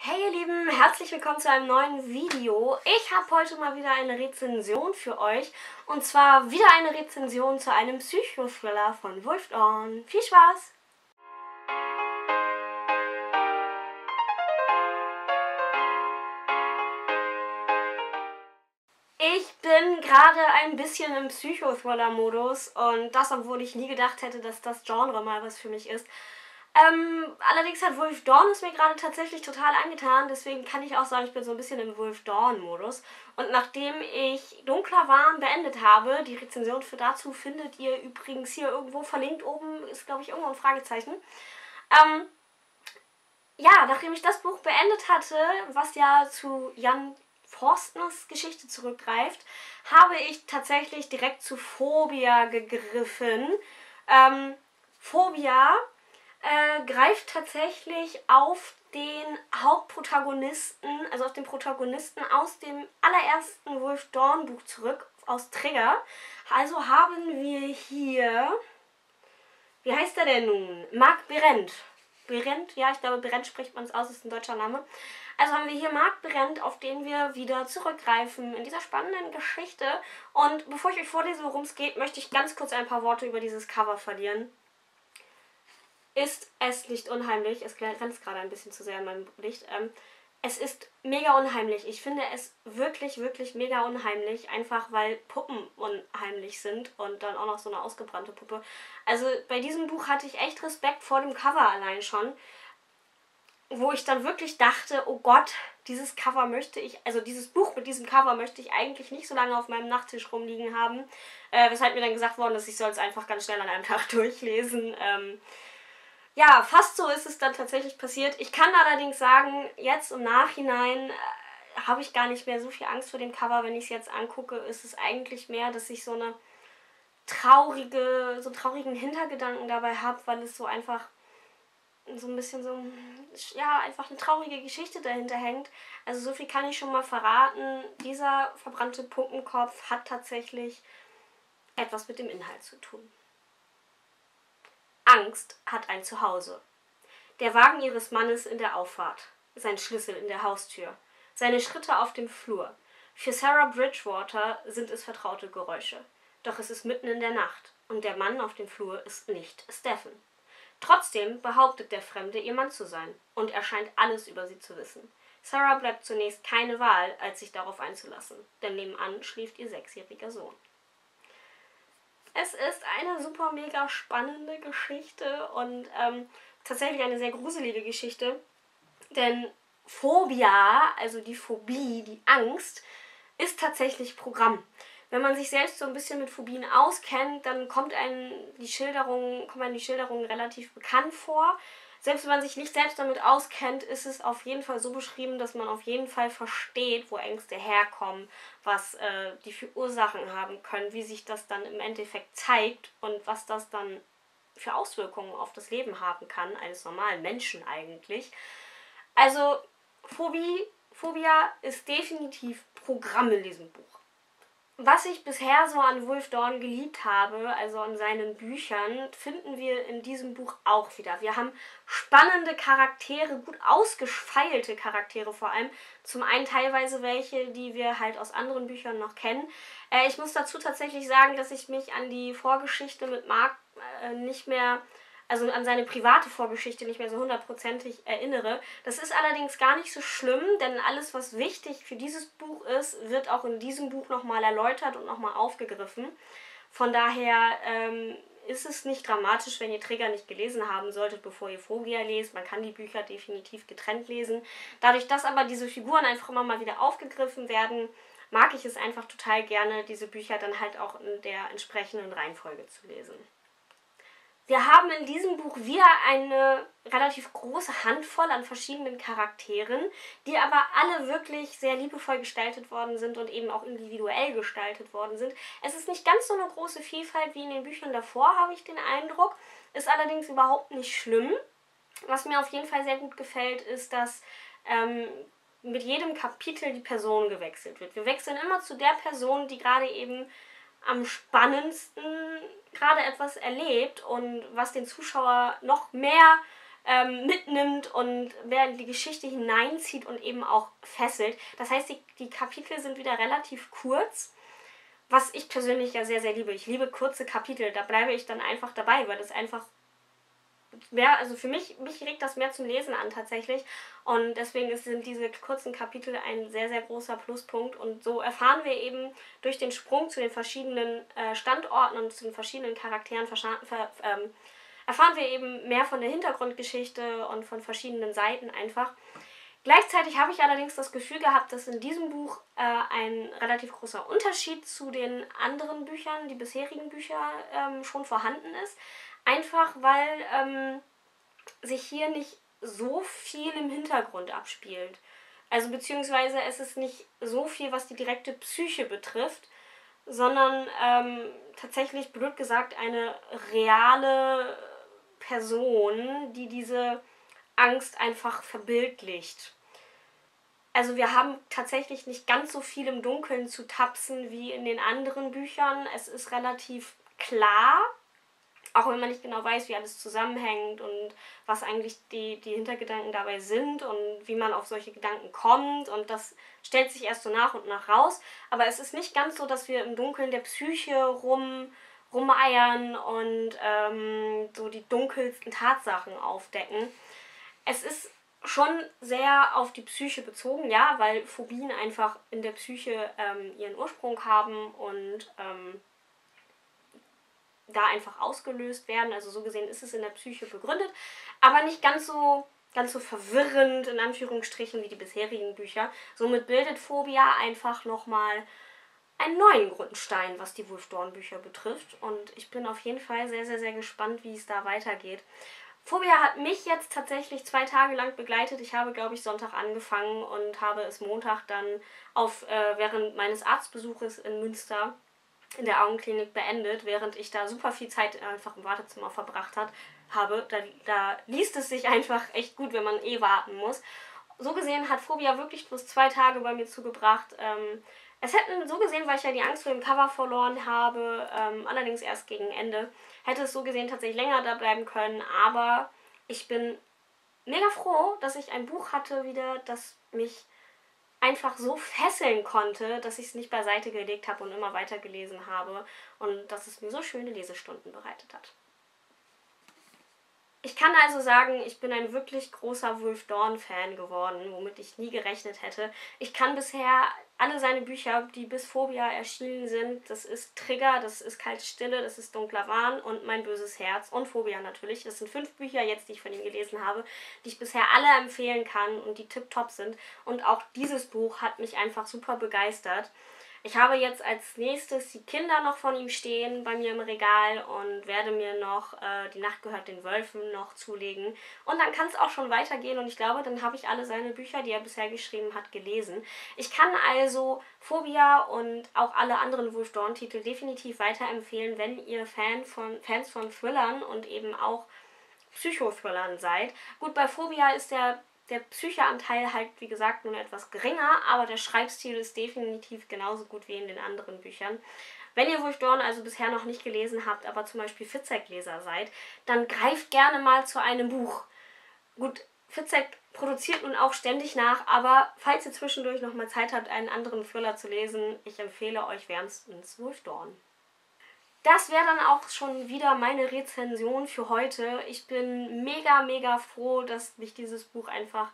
Hey ihr Lieben, herzlich willkommen zu einem neuen Video. Ich habe heute mal wieder eine Rezension für euch. Und zwar wieder eine Rezension zu einem Psychothriller von Wolf Dawn. Viel Spaß! Ich bin gerade ein bisschen im Psychothriller-Modus und das, obwohl ich nie gedacht hätte, dass das Genre mal was für mich ist. Allerdings hat Wolf Dawn es mir gerade tatsächlich total angetan, deswegen kann ich auch sagen, ich bin so ein bisschen im Wolf Dawn-Modus. Und nachdem ich Dunkler Wahn beendet habe, die Rezension für dazu findet ihr übrigens hier irgendwo verlinkt, oben ist glaube ich irgendwo ein Fragezeichen. Ja, nachdem ich das Buch beendet hatte, was ja zu Jan Forstners Geschichte zurückgreift, habe ich tatsächlich direkt zu Phobia gegriffen. Phobia greift tatsächlich auf den Hauptprotagonisten, also auf den Protagonisten aus dem allerersten Wolf Dawn Buch zurück, aus Trigger. Also haben wir hier, wie heißt er denn nun? Marc Berendt. Berendt, ja, ich glaube Berendt spricht man es aus, ist ein deutscher Name. Also haben wir hier Marc Berendt, auf den wir wieder zurückgreifen in dieser spannenden Geschichte. Und bevor ich euch vorlese, worum es geht, möchte ich ganz kurz ein paar Worte über dieses Cover verlieren. Ist es nicht unheimlich? Es grenzt gerade ein bisschen zu sehr an meinem Licht. Es ist mega unheimlich. Ich finde es wirklich, wirklich mega unheimlich. Einfach weil Puppen unheimlich sind und dann auch noch so eine ausgebrannte Puppe. Also bei diesem Buch hatte ich echt Respekt vor dem Cover allein schon. Wo ich dann wirklich dachte, oh Gott, dieses Cover möchte ich, also dieses Buch mit diesem Cover möchte ich eigentlich nicht so lange auf meinem Nachttisch rumliegen haben. Weshalb mir dann gesagt worden ist, ich soll es einfach ganz schnell an einem Tag durchlesen. Ja, fast so ist es dann tatsächlich passiert. Ich kann allerdings sagen, jetzt im Nachhinein habe ich gar nicht mehr so viel Angst vor dem Cover. Wenn ich es jetzt angucke, ist es eigentlich mehr, dass ich so einen traurigen Hintergedanken dabei habe, weil es so einfach so ein bisschen so, ja, einfach eine traurige Geschichte dahinter hängt. Also so viel kann ich schon mal verraten. Dieser verbrannte Puppenkopf hat tatsächlich etwas mit dem Inhalt zu tun. Angst hat ein Zuhause. Der Wagen ihres Mannes in der Auffahrt, sein Schlüssel in der Haustür, seine Schritte auf dem Flur. Für Sarah Bridgewater sind es vertraute Geräusche. Doch es ist mitten in der Nacht und der Mann auf dem Flur ist nicht Stephen. Trotzdem behauptet der Fremde, ihr Mann zu sein und er scheint alles über sie zu wissen. Sarah bleibt zunächst keine Wahl, als sich darauf einzulassen, denn nebenan schläft ihr 6-jähriger Sohn. Es ist eine super mega spannende Geschichte und tatsächlich eine sehr gruselige Geschichte, denn Phobia, also die Phobie, die Angst, ist tatsächlich Programm. Wenn man sich selbst so ein bisschen mit Phobien auskennt, dann kommen einem die Schilderungen relativ bekannt vor. Selbst wenn man sich nicht selbst damit auskennt, ist es auf jeden Fall so beschrieben, dass man auf jeden Fall versteht, wo Ängste herkommen, was die für Ursachen haben können, wie sich das dann im Endeffekt zeigt und was das dann für Auswirkungen auf das Leben haben kann, eines normalen Menschen eigentlich. Also Phobia ist definitiv Programm in diesem Buch. Was ich bisher so an Wolf Dawn geliebt habe, also an seinen Büchern, finden wir in diesem Buch auch wieder. Wir haben spannende Charaktere, gut ausgefeilte Charaktere vor allem. Zum einen teilweise welche, die wir halt aus anderen Büchern noch kennen. Ich muss dazu tatsächlich sagen, dass ich mich an die Vorgeschichte mit Marc nicht mehr, also an seine private Vorgeschichte nicht mehr so hundertprozentig erinnere. Das ist allerdings gar nicht so schlimm, denn alles, was wichtig für dieses Buch ist, wird auch in diesem Buch nochmal erläutert und nochmal aufgegriffen. Von daher ist es nicht dramatisch, wenn ihr Trigger nicht gelesen haben solltet, bevor ihr Phobia lest. Man kann die Bücher definitiv getrennt lesen. Dadurch, dass aber diese Figuren einfach immer mal wieder aufgegriffen werden, mag ich es einfach total gerne, diese Bücher dann halt auch in der entsprechenden Reihenfolge zu lesen. Wir haben in diesem Buch wieder eine relativ große Handvoll an verschiedenen Charakteren, die aber alle wirklich sehr liebevoll gestaltet worden sind und eben auch individuell gestaltet worden sind. Es ist nicht ganz so eine große Vielfalt wie in den Büchern davor, habe ich den Eindruck. Ist allerdings überhaupt nicht schlimm. Was mir auf jeden Fall sehr gut gefällt, ist, dass mit jedem Kapitel die Person gewechselt wird. Wir wechseln immer zu der Person, die gerade eben am spannendsten gerade etwas erlebt und was den Zuschauer noch mehr mitnimmt und wer in die Geschichte hineinzieht und eben auch fesselt. Das heißt, die Kapitel sind wieder relativ kurz, was ich persönlich ja sehr, sehr liebe. Ich liebe kurze Kapitel, da bleibe ich dann einfach dabei, weil das einfach mehr, also für mich regt das mehr zum Lesen an tatsächlich und deswegen sind diese kurzen Kapitel ein sehr, sehr großer Pluspunkt und so erfahren wir eben durch den Sprung zu den verschiedenen Standorten und zu den verschiedenen Charakteren erfahren wir eben mehr von der Hintergrundgeschichte und von verschiedenen Seiten einfach. Gleichzeitig habe ich allerdings das Gefühl gehabt, dass in diesem Buch ein relativ großer Unterschied zu den anderen Büchern, die bisherigen Bücher, schon vorhanden ist. Einfach weil sich hier nicht so viel im Hintergrund abspielt. Also beziehungsweise es ist nicht so viel, was die direkte Psyche betrifft, sondern tatsächlich, blöd gesagt, eine reale Person, die diese Angst einfach verbildlicht. Also wir haben tatsächlich nicht ganz so viel im Dunkeln zu tapsen wie in den anderen Büchern. Es ist relativ klar, auch wenn man nicht genau weiß, wie alles zusammenhängt und was eigentlich die Hintergedanken dabei sind und wie man auf solche Gedanken kommt. Und das stellt sich erst so nach und nach raus. Aber es ist nicht ganz so, dass wir im Dunkeln der Psyche rumeiern und so die dunkelsten Tatsachen aufdecken. Es ist schon sehr auf die Psyche bezogen, ja, weil Phobien einfach in der Psyche ihren Ursprung haben und da einfach ausgelöst werden. Also so gesehen ist es in der Psyche begründet, aber nicht ganz so verwirrend, in Anführungsstrichen, wie die bisherigen Bücher. Somit bildet Phobia einfach nochmal einen neuen Grundstein, was die Wolf-Dorn-Bücher betrifft. Und ich bin auf jeden Fall sehr, sehr, sehr gespannt, wie es da weitergeht. Phobia hat mich jetzt tatsächlich 2 Tage lang begleitet. Ich habe, glaube ich, Sonntag angefangen und habe es Montag dann während meines Arztbesuches in Münster in der Augenklinik beendet, während ich da super viel Zeit einfach im Wartezimmer verbracht habe. Da liest es sich einfach echt gut, wenn man warten muss. So gesehen hat Phobia wirklich bloß 2 Tage bei mir zugebracht. Es hätten so gesehen, weil ich ja die Angst vor dem Cover verloren habe, allerdings erst gegen Ende, hätte es so gesehen tatsächlich länger da bleiben können, aber ich bin mega froh, dass ich ein Buch hatte wieder, das mich einfach so fesseln konnte, dass ich es nicht beiseite gelegt habe und immer weiter gelesen habe und dass es mir so schöne Lesestunden bereitet hat. Ich kann also sagen, ich bin ein wirklich großer Wolf-Dorn-Fan geworden, womit ich nie gerechnet hätte. Ich kann bisher alle seine Bücher, die bis Phobia erschienen sind, das ist Trigger, das ist Kalte Stille, das ist Dunkler Wahn und Mein böses Herz und Phobia natürlich. Das sind 5 Bücher jetzt, die ich von ihm gelesen habe, die ich bisher alle empfehlen kann und die tipptopp sind. Und auch dieses Buch hat mich einfach super begeistert. Ich habe jetzt als nächstes die Kinder noch von ihm stehen bei mir im Regal und werde mir noch Die Nacht gehört den Wölfen noch zulegen. Und dann kann es auch schon weitergehen und ich glaube, dann habe ich alle seine Bücher, die er bisher geschrieben hat, gelesen. Ich kann also Phobia und auch alle anderen Wolf-Dorn-Titel definitiv weiterempfehlen, wenn ihr Fans von Thrillern und eben auch Psychothrillern seid. Gut, bei Phobia ist der Psyche-Anteil halt, wie gesagt, nur etwas geringer, aber der Schreibstil ist definitiv genauso gut wie in den anderen Büchern. Wenn ihr Wolf-Dorn also bisher noch nicht gelesen habt, aber zum Beispiel Fitzek-Leser seid, dann greift gerne mal zu einem Buch. Gut, Fitzek produziert nun auch ständig nach, aber falls ihr zwischendurch noch mal Zeit habt, einen anderen Thriller zu lesen, ich empfehle euch wärmstens Wolf-Dorn. Das wäre dann auch schon wieder meine Rezension für heute. Ich bin mega, mega froh, dass mich dieses Buch einfach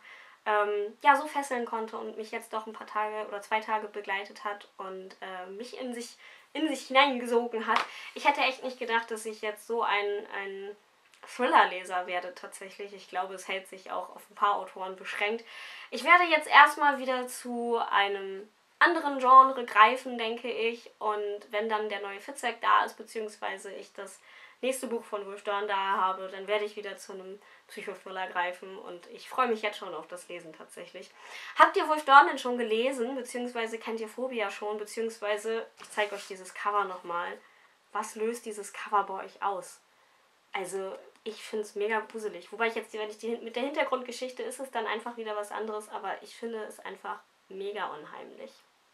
so fesseln konnte und mich jetzt doch ein paar Tage oder 2 Tage begleitet hat und mich in sich hineingesogen hat. Ich hätte echt nicht gedacht, dass ich jetzt so ein Thriller-Leser werde tatsächlich. Ich glaube, es hält sich auch auf ein paar Autoren beschränkt. Ich werde jetzt erstmal wieder zu einem anderen Genre greifen, denke ich. Und wenn dann der neue Fitzek da ist, beziehungsweise ich das nächste Buch von Wolf-Dorn da habe, dann werde ich wieder zu einem Psychothriller greifen und ich freue mich jetzt schon auf das Lesen tatsächlich. Habt ihr Wolf-Dorn denn schon gelesen, beziehungsweise kennt ihr Phobia schon, beziehungsweise ich zeige euch dieses Cover nochmal. Was löst dieses Cover bei euch aus? Also ich finde es mega gruselig. Wobei mit der Hintergrundgeschichte ist es dann einfach wieder was anderes, aber ich finde es einfach mega unheimlich.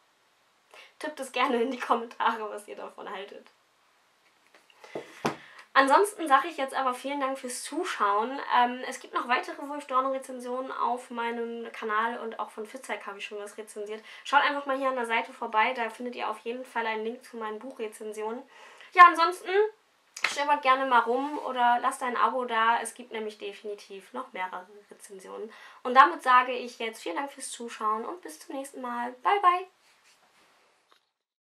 Tippt es gerne in die Kommentare, was ihr davon haltet. Ansonsten sage ich jetzt aber vielen Dank fürs Zuschauen. Es gibt noch weitere Wolf Dorn-Rezensionen auf meinem Kanal und auch von Fitzek habe ich schon was rezensiert. Schaut einfach mal hier an der Seite vorbei, da findet ihr auf jeden Fall einen Link zu meinen Buchrezensionen. Ja, ansonsten stöbert gerne mal rum oder lasst ein Abo da. Es gibt nämlich definitiv noch mehrere Rezensionen. Und damit sage ich jetzt vielen Dank fürs Zuschauen und bis zum nächsten Mal. Bye, bye!